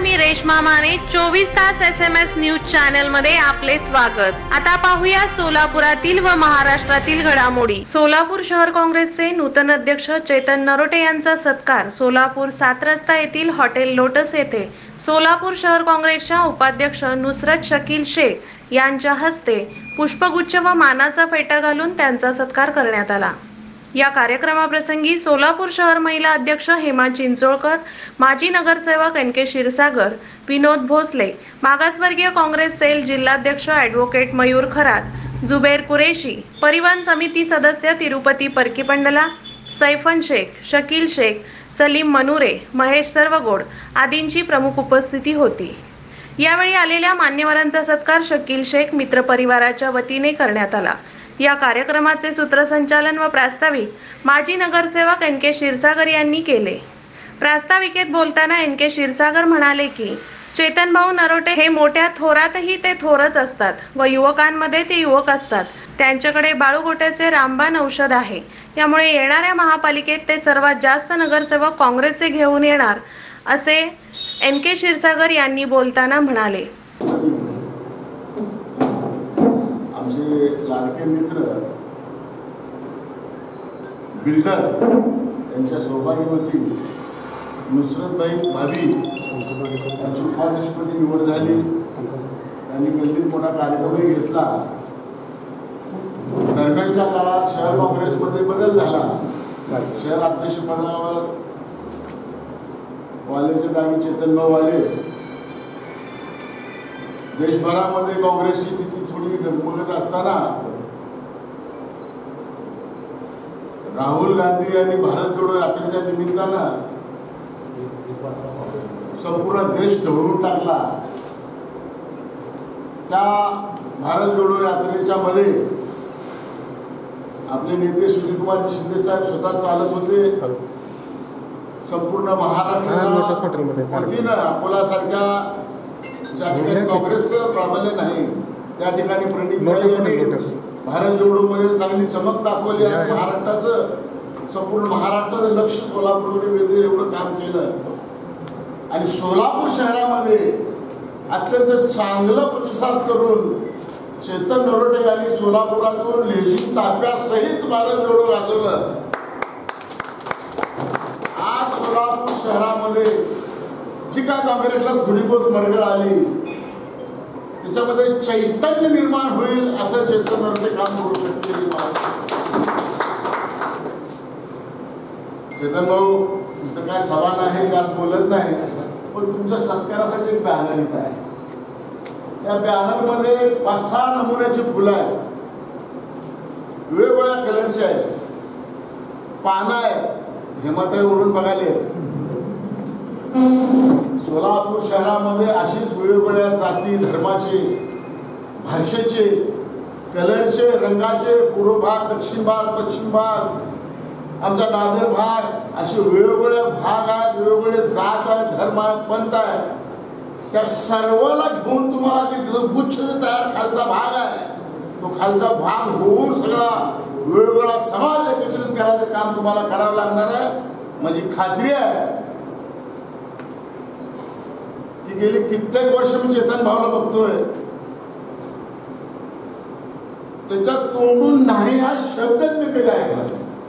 मी रेश्मा माने. 24 तास SMS news channel मध्ये आपले स्वागत. आता पाहूया सोलापुरातील व महाराष्ट्रातील घडामोडी. सोलापूर शहर काँग्रेसचे नूतन अध्यक्ष चेतन नरोटे यांचा सत्कार सोलापूर 7 रस्ता येथील हॉटेल लोटस येथे सोलापूर शहर काँग्रेसच्या उपाध्यक्ष नुसरत शकील शेख यांच्या हस्ते पुष्पगुच्छ व मानाचा फेटा घालून त्यांचा सत्कार करण्यात आला. या कार्यक्रमाप्रसंगी सोलापूर शहर महिला अध्यक्ष हेमा चिंचोळकर, माजी नगरसेवक NK क्षीरसागर, विनोद भोसले, मागासवर्गीय काँग्रेस सेल जिल्हाध्यक्ष ॲडव्होकेट मयूर खरात, जुबेर कुरेशी, परिवहन समिती सदस्य तिरुपती परकीपंडला, सैफन शेख, शकील शेख, सलीम मनुरे, महेश सर्वगोड आदींची प्रमुख उपस्थिती होती. यावेळी आलेल्या मान्यवरांचा सत्कार शकील शेख मित्र परिवाराच्या वतीने करण्यात आला. या कार्यक्रमाचे सूत्रसंचालन व प्रास्ताविक माजी नगरसेवक NK क्षीरसागर यांनी केले. प्रास्ताविकेत बोलताना NK क्षीरसागर म्हणाले की चेतनभाऊ नरोटे हे मोठ्या थोरातही ते थोरच असतात व युवकांमध्ये ते युवक असतात. त्यांच्याकडे बाळूगोट्याचे रामबाण औषध आहे. त्यामुळे येणाऱ्या महापालिकेत ते सर्वात जास्त नगरसेवक काँग्रेसचे घेऊन येणार असे NK क्षीरसागर यांनी बोलताना म्हणाले. आमचे लाडके मित्र बिल्डर यांच्या सौभाग्यवती नुसरतबाई भाभी यांची उपाध्यक्षपदी निवड झाली. त्यांनी गल्लीत मोठा कार्यक्रमही घेतला. दरम्यानच्या काळात शहर काँग्रेसमध्ये बदल झाला. शहर अध्यक्षपदावर वालेच्या जागी चेतनभाऊ वाले. देशभरामध्ये काँग्रेसची स्थिती थोडी डगमगत असताना राहुल गांधी यांनी भारत जोडो यात्रेच्या निमित्तानं संपूर्ण देश ढवळून टाकला. त्या भारत जोडो यात्रेच्या मध्ये आपले नेते सुशीलकुमार शिंदे साहेब स्वतः चालत होते. संपूर्ण महाराष्ट्राच्या वतीनं अकोलासारख्या ज्या ठिकाणी काँग्रेसचं प्राबल्य नाही त्या ठिकाणी प्रणितभाई यांनी भारत जोडो मध्ये चांगली चमक दाखवली आहे. महाराष्ट्राचं संपूर्ण महाराष्ट्राचं लक्ष सोलापूरकडे वेधेल एवढं काम केलं आणि सोलापूर शहरामध्ये अत्यंत चांगला प्रतिसाद करून चेतन नरोटे यांनी सोलापुरातून लेझिम ताफ्यासहित भारत जोडो गाजवलं. आज सोलापूर शहरामध्ये जी काय काँग्रेसला थोडी बहुत मरगळ आली त्याच्यामध्ये चैतन्य निर्माण होईल असं चेतन नरोटे काम करू शकते. चेतन भाऊ इथं काय सभा नाही, आज बोलत नाही, पण तुमच्या सत्कारासाठी एक बॅनर इथं आहे. त्या बॅनरमध्ये 5-6 नमुन्याची फुलं आहेत, वेगवेगळ्या कलरची आहेत, पानं आहेत. हेमाताई ओढून बघायला सोलापूर शहरामध्ये अशीच वेगवेगळ्या जाती धर्माचे, भाषेचे, कलरचे, रंगाचे, पूर्व भाग, दक्षिण भाग, पश्चिम भाग, आमचा दादर भाग, असे वेगवेगळे भाग आहेत, वेगवेगळे जात आहेत, धर्म आहेत, पंथ आहेत. त्या सर्वाला घेऊन तुम्हाला जे गुच्छ तयार खालचा भाग आहे तो खालचा भाग होऊन सगळा वेगवेगळा समाज एकत्रित करायचं काम तुम्हाला करावं लागणार आहे. माझी खात्री आहे की गेली कित्येक वर्ष मी चेतन भावना बघतोय, त्याच्या तोंडून नाही हा शब्दच मी कधी ऐकला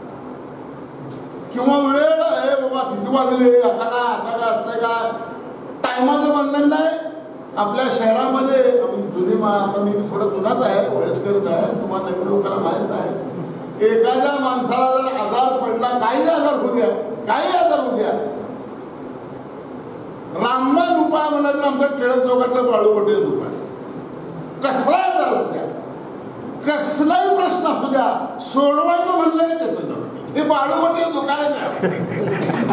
किंवा वेळ आहे बाबा किती वाजले असा काय असतंय का, टायमाचं बंधन नाही. आपल्या शहरामध्ये जुनी आता मी थोडं जुनाच आहे, वयस्करच आहे, तुम्हाला नवीन लोकांना माहीत आहे. एखाद्या माणसाला जर आजार पडला, काही आजार होऊ द्या, काही आजार होऊ द्या, रामबाण उपाय म्हणा तर आमच्या टिळक चौकातलं बाळूगोट्याचं दुकान, कसलाही आजार होऊ द्या, कसलाही प्रश्न असू द्या, सोडवायचं म्हणलंय चेतन हे बाळूगोट्याचं दुकानच आहे.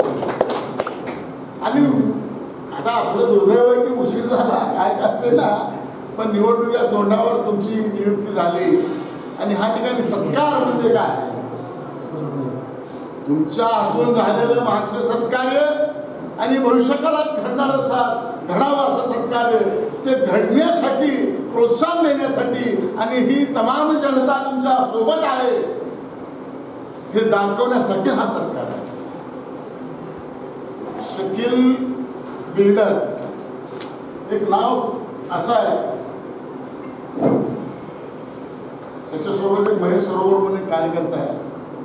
आणि आता आपलं दुर्दैव आहे की उशीर झाला, काय असेल ना, पण निवडणुकीच्या तोंडावर तुमची नियुक्ती झाली आणि ह्या ठिकाणी सत्कार म्हणजे काय, तुमच्या हातून झालेलं मागचं सत्कार्य आणि भविष्यकाळात घडावं असं सत्कार्य ते घडण्यासाठी, प्रोत्साहन देण्यासाठी आणि ही तमाम जनता तुमच्या सोबत आहे हे दाखवण्यासाठी हा सत्कार आहे. शकील बिल्डर एक नाव असं आहे, त्याच्यासोबत एक महेश सरोवर म्हणून कार्यकर्ता आहे,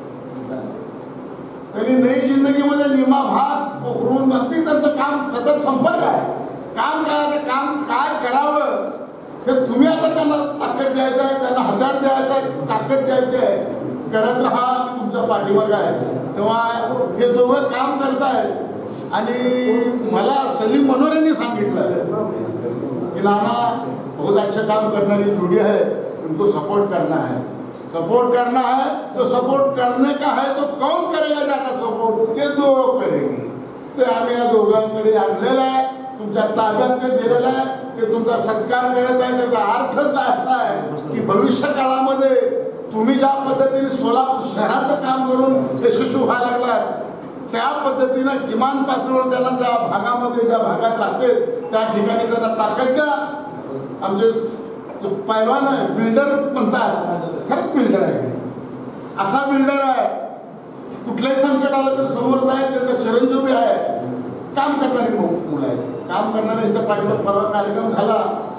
त्यांनी नई जिंदगीमध्ये निमा भाग पोखरून अगदी त्यांचं काम सतत संपर्क आहे. काम काय, काम काय करावं हे तुम्ही आता त्यांना ताकद द्यायचं आहे, त्यांना हातात द्यायचं आहे, ताकद द्यायची आहे. करत राहा, मी तुमच्या पाठीमागे आहे. तेव्हा हे दोघं काम करतायत आणि मला सलीम मनोरेंनी सांगितलं कि नाना बहुत अच्छा काम करणारी जोड़ी है, उनको सपोर्ट करना है. सपोर्ट करना है तो सपोर्ट करने का है तो कौन करेगा ज्यादा सपोर्ट, ये दो करेंगे. ते आम्ही या दोघांकडे आणलेलं आहे, तुमच्या ताब्यात ते दिलेलं आहे, ते तुमचा सत्कार करत आहे. त्याचा अर्थच असा आहे की भविष्य काळामध्ये तुम्ही ज्या पद्धतीने सोलापूर शहराचं काम करून यशस्वी व्हायला लागलात, त्या पद्धतीनं किमान पातळीवर त्यांना त्या भागामध्ये ज्या भागात राहते त्या ठिकाणी त्यांना ताकद द्या. आमचे पैलवान आहे, बिल्डर म्हणतात, खरंच बिल्डर आहे, असा बिल्डर आहे कुठलंही संकट आलं तर समोर जाय, त्याचा चिरंजीवी आहे. काम करणारी मुलं आहेत, काम करणारे यांच्या पाठीवर परवा कार्यक्रम झाला,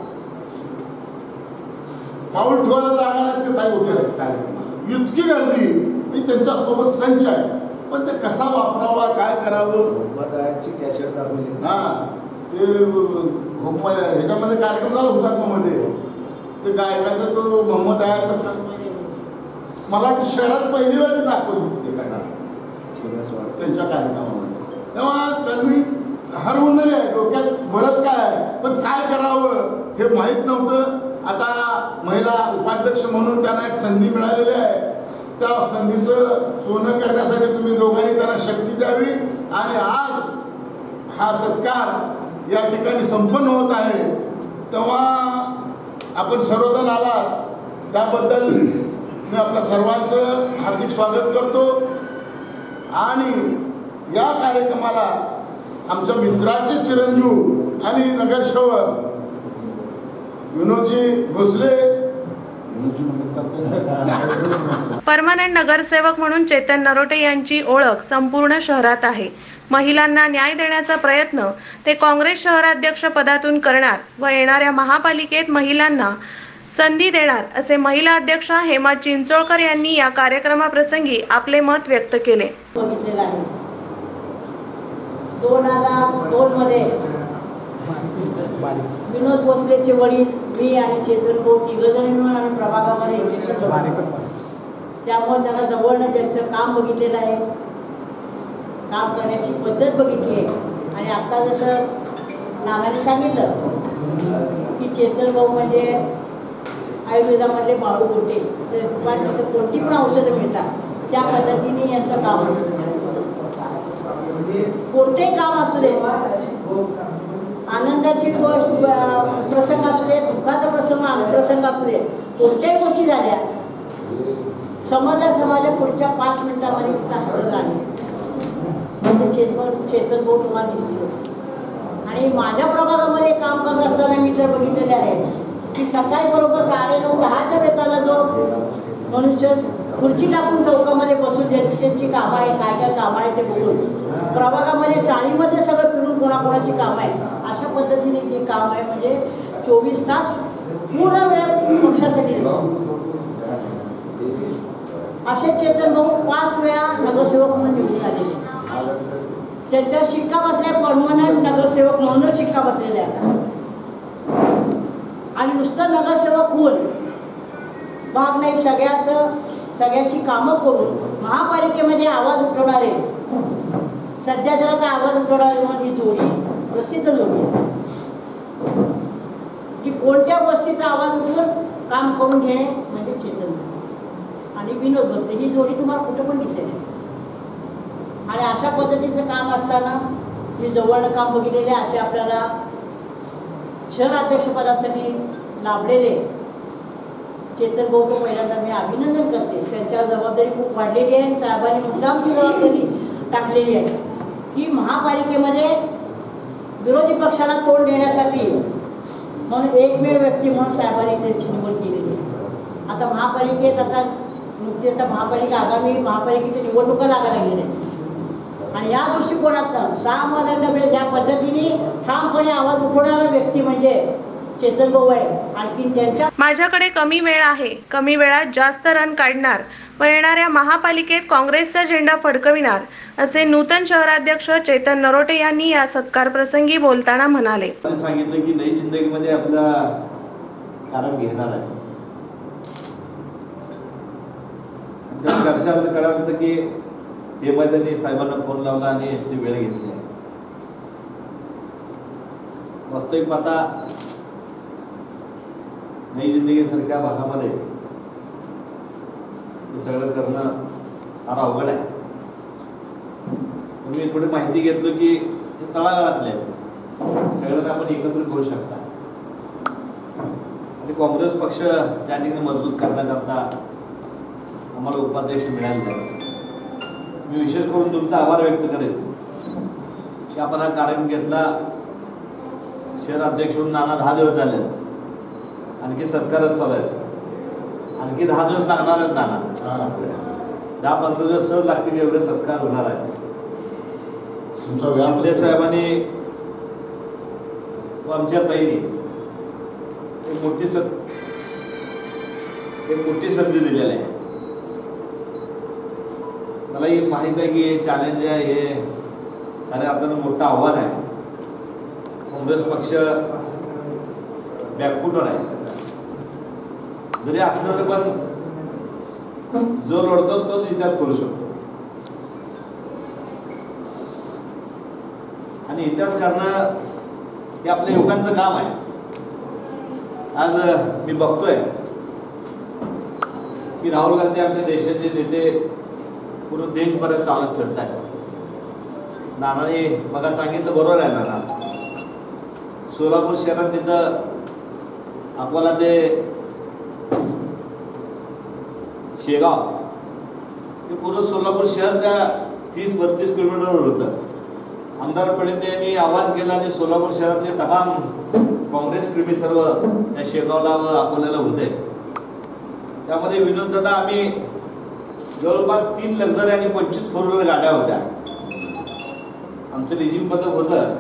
पाऊल ठेवायला जागा नाही ते काय होते कार्यक्रमाला, इतकी गर्दी. मी त्यांच्यासोबत संच आहे, पण ते कसा वापरावा, काय करावं, हा ते ह्याच्यामध्ये कार्यक्रम झाला हुतात्मामध्ये, ते गायकाचा तो मोहम्मद आयाचा मला शहरात पहिली वेळ ते दाखवली होती त्यांच्या कार्यक्रमामध्ये. तेव्हा त्यांनी हरवूनही आहे, डोक्यात बरंच काय आहे, पण काय करावं हे माहीत नव्हतं. आता महिला उपाध्यक्ष म्हणून त्यांना एक संधी मिळालेली आहे, त्या संधीचं सोनं करण्यासाठी तुम्ही दोघांनी त्यांना शक्ती द्यावी. आणि आज हा सत्कार या ठिकाणी संपन्न होत आहे, तेव्हा आपण सर्वजण आलात त्याबद्दल मी आपल्या सर्वांचं हार्दिक स्वागत करतो. आणि या कार्यक्रमाला आमच्या मित्राचे चिरंजीव आणि नगरसेवक विनोदजी भोसले, परमनंट नगरसेवक म्हणून चेतन नरोटे यांची ओळख संपूर्ण शहरात आहे. महिलांना न्याय देण्याचा प्रयत्न ते काँग्रेस शहराध्यक्ष पदातून करणार व येणाऱ्या महापालिकेत महिलांना संधी देणार असे महिला अध्यक्ष हेमा चिंचोळकर यांनी या कार्यक्रमाप्रसंगी आपले मत व्यक्त केले. 2002 मध्ये विनोद भोसलेचे वडील, मी आणि चेतन भाऊ तिघजण मिळून आम्ही प्रभागामध्ये इलेक्शन लढवतो. त्यामुळे त्यांना जवळनं त्यांचं काम बघितलेलं आहे, काम करण्याची पद्धत बघितली आहे. आणि आता जसं नानाने सांगितलं की चेतन भाऊ म्हणजे आयुर्वेदामधले बाळू गोटे, तर तिथं कोणती पण औषधं मिळतात त्या पद्धतीने यांचं काम होतं. कोणतेही काम असू दे, आनंदाची गोष्ट प्रसंग असू दे, दुःखाचा प्रसंग असू दे, कोणत्याही गोष्टी झाल्या समाजा पुढच्या 5 मिनिटांमध्ये हजर राहणे म्हणजे चेतन भाऊ तुम्हाला दिसतीलच. आणि माझ्या प्रभागामध्ये काम करत असताना मी तर बघितलेले आहे की सकाळी बरोबर 9:30-10च्या वेताला जो मनुष्य खुर्ची टाकून चौकामध्ये बसून ज्यांची कामं आहे, काय काय कामं आहे ते बघून प्रभागामध्ये चाळीमध्ये सगळं फिरून कोणाकोणाची कामं आहे अशा पद्धतीने जे काम आहे म्हणजे 24 तास पूर्ण वेळ पक्षासाठी असे चेतन भाऊ 5 वेळा नगरसेवक म्हणून निवडून आलेले. त्यांच्या शिक्का बसल्या परमनंट नगरसेवक म्हणूनच शिक्का बसलेला आहे. आणि नुसतं नगरसेवक होऊन भाग नाही, सगळ्याची कामं करून महापालिकेमध्ये आवाज उठवणारे, सध्या जरा तर आवाज उठवणारे म्हणून ही जोडी प्रसिद्ध जोडी आहे की कोणत्या गोष्टीचा आवाज उठवून काम करून घेणे म्हणजे चेतन आणि विनोद भोसले ही जोडी तुम्हाला कुठं पण दिसेल. आणि अशा पद्धतीचं काम असताना मी जवळनं काम बघितलेले असे आपल्याला शहराध्यक्षपदासाठी लाभलेले चेतन भाऊचं पहिल्यांदा मी अभिनंदन करते. त्यांच्यावर जबाबदारी खूप वाढलेली आहे. साहेबांनी मुद्दाम ती जबाबदारी टाकलेली आहे की महापालिकेमध्ये विरोधी पक्षाला तोंड देण्यासाठी म्हणून एकमेव व्यक्ती म्हणून साहेबांनी त्यांची निवड केलेली आहे. आता महापालिकेत नुकते आता आगामी महापालिकेच्या निवडणुका लागायला लागलेल्या आहेत. आणि या दृष्टिकोनातनं सामान्यांकडे ज्या पद्धतीने ठामपणे आवाज उठवणारा व्यक्ती म्हणजे चेतन भाऊ आहे. आणखी त्यांच्या माझ्याकडे कमी वेळ आहे, कमी वेळात जास्त रन काढणार व येणाऱ्या महापालिकेत काँग्रेसचा झेंडा फडकविणार असे नूतन शहराध्यक्ष चेतन नरोटे यांनी या सत्कार प्रसंगी बोलताना म्हणाले. सांगितलं की नई जिंदगीमध्ये आपला कारण घेणार आहे. चर्चा कळालं की हे मैदानी साहेबांना फोन लावला आणि ती वेळ घेतली आहे. वास्तविक पाहता नई जिंदगी सारख्या भागामध्ये हे सगळं करणं फार अवघड आहे. मी थोडी माहिती घेतलो की तळागाळातले सगळ्यांना आपण एकत्र करू शकता आणि काँग्रेस पक्ष त्या ठिकाणी मजबूत करण्याकरता आम्हाला उपाध्यक्ष मिळालेला आहे. मी विशेष करून तुमचा आभार व्यक्त करेन की आपण हा कार्यक्रम घेतला. शहर अध्यक्ष होऊन नाना 10 दिवस झाले, आणखी सत्कारच चालू आहे, आणखी 10 दिवस लागणार आहेत. नाना 10-15 दिवस सहज लागतील एवढे सत्कार होणार आहे. शिंदे साहेबांनी व आमच्या ताईने एक मोठी संधी दिलेली आहे. मला हे माहित आहे की हे चॅलेंज आहे, हे खऱ्या अर्थानं मोठं आव्हान आहे. काँग्रेस पक्ष बॅकफुटवर आहे. जरी असलं तरी पण जो लढतो तोच इतिहास करू शकतो आणि इतिहास करणं हे आपल्या युवकांचं काम आहे. आज मी बघतोय की राहुल गांधी आमच्या देशाचे नेते पूर्ण देशभरात चालत फिरत आहेत. नानाने बघा सांगितलं बरोबर आहे. नाना सोलापूर शहरात तिथं अकोला ते शेगाव हे पूर्ण सोलापूर शहर त्या 30-32 किलोमीटरवर होतं. आमदार पंडित यांनी आवाहन केलं आणि सोलापूर शहरातले तमाम काँग्रेस प्रेमी सर्व त्या शेगावला व अकोल्याला होते. त्यामध्ये विनोद दादा आम्ही जवळपास 3 लक्झरी आणि 25 फोर व्हीलर गाड्या होत्या. आमचं लिजिंग पथक होतं.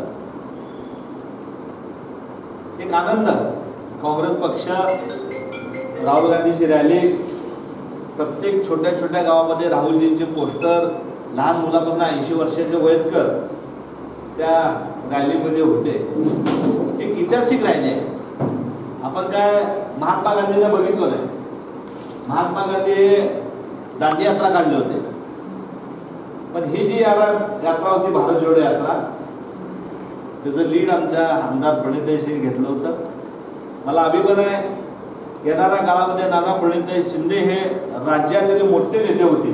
एक आनंद. काँग्रेस पक्ष राहुल गांधीची रॅली, प्रत्येक छोट्या छोट्या गावामध्ये राहुलजींचे पोस्टर, लहान मुलापासून 80 वर्षाचे वयस्कर त्या रॅलीमध्ये होते. एक ऐतिहासिक रॅली आहे. आपण काय महात्मा गांधींना बघितलं नाही. महात्मा गांधी दांडी यात्रा काढले होते, पण ही जी यात्रा होती भारत जोडो यात्रा, त्याचं लीड आमच्या आमदार प्रणिताईशी घेतलं होतं. मला अभिमान आहे येणाऱ्या काळामध्ये नाना प्रणिताई शिंदे हे राज्यातील मोठे नेते होते.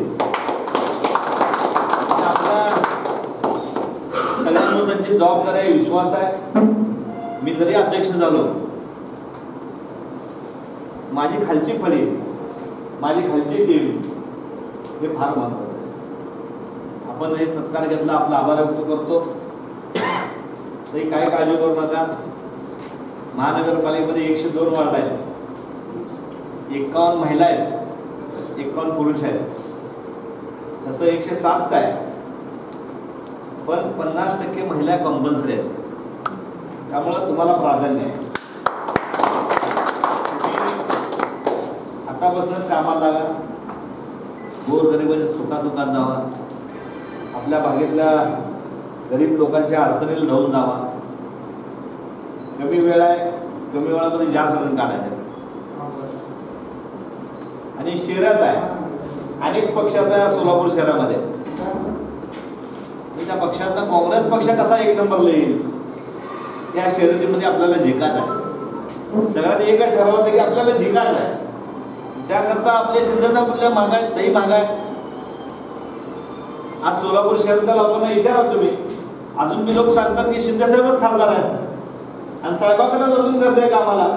आपल्या सगळ्यांवर त्यांची जबाबदारी आहे, विश्वास आहे. मी जरी अध्यक्ष झालो, माझी खालची फळी, माझी खालची टीम हे फार महत्वाचं आहे. आपण हे सत्कार घेतला, आपला आभार व्यक्त करतो. तरी काय काळजी करू नका. महानगरपालिकेमध्ये 102 वार्ड आहेत, 51 महिला आहेत, 51 पुरुष आहेत. तसं 107च आहे, पण 50% महिला कंपल्सरी आहेत. त्यामुळं तुम्हाला प्राधान्य आहे. आतापासूनच कामाला लागा. गोरगरिबाच्या सुखादुखात जावा. आपल्या भागेतल्या गरीब लोकांच्या अडचणीला धावून जावा. कमी वेळ आहे, कमी वेळामध्ये जास्त रन काढायचे. आणि शहरात आहे अनेक पक्षाचा सोलापूर शहरामध्ये, त्या पक्षातला काँग्रेस पक्ष कसा 1 नंबरला येईल त्या शर्यतीमध्ये आपल्याला जिंकायचं आहे. सगळ्यात एकच ठरवलं की आपल्याला जिंकायचं आहे. त्याकरता आपल्या शिंदेचा आपल्या मागाय तही मागाय. आज सोलापूर शहरातल्या लोकांना विचारा तुम्ही, अजून मी लोक सांगतात की शिंदे साहेबच खासदार आहेत आणि साहेबांकडेच अजून गर्दी आहे कामाला.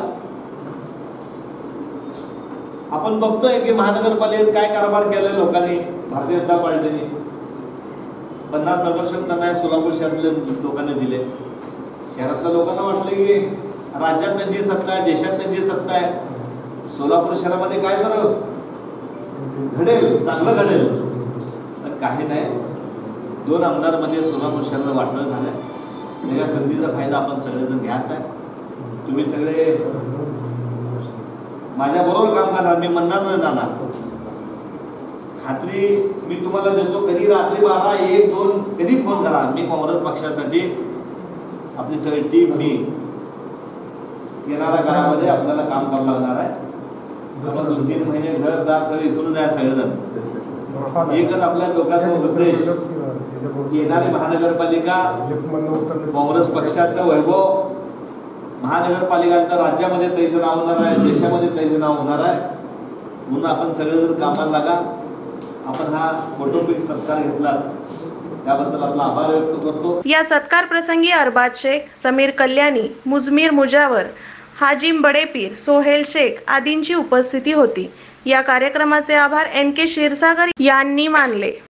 आपण बघतोय की महानगरपालिकेत काय कारभार केलाय लोकांनी, भारतीय जनता पार्टीने. 50 नगरसेवक त्यांना सोलापूर शहरातल्या लोकांनी दिले. शहरातल्या लोकांना वाटलं की राज्यात त्यांची सत्ता आहे, देशात त्यांची सत्ता आहे. सोलापूर शहरामध्ये काय तर घडेल, चांगलं घडेल, पण काही नाही. 2 आमदारमध्ये सोलापूर शहराला वाटलं झालं. या संधीचा फायदा आपण सगळेजण घ्यायचा आहे. तुम्ही सगळे माझ्याबरोबर काम करणार, मी म्हणणार नाही नाना, खात्री मी तुम्हाला देतो. कधी रात्री 12, 1, 2 कधी फोन करा, मी काँग्रेस पक्षासाठी आपली सगळी टीम मी येणाऱ्या काळामध्ये आपल्याला काम करावं लागणार आहे. आपण 2-3 महिने घरदार सगळे विसरून जाय सगळेजण. एकच आपल्या डोक्यासमोर उद्देश, येणारी महानगरपालिका काँग्रेस पक्षाचं वैभव, महानगरपालिका तर राज्यामध्ये त्याचं नाव होणार आहे, देशामध्ये त्याचं नाव होणार आहे. म्हणून आपण सगळेजण कामाला लागा. आपण हा कौटुंबिक सत्कार घेतला त्याबद्दल आपला आभार व्यक्त करतो. या सत्कार प्रसंगी अरबाज शेख, समीर कल्याणी, मुजमीर मुजावर, हाजिम बडेपीर, सोहेल शेख आदींची उपस्थिती होती. या कार्यक्रमाचे आभार NK क्षीरसागर यांनी मानले.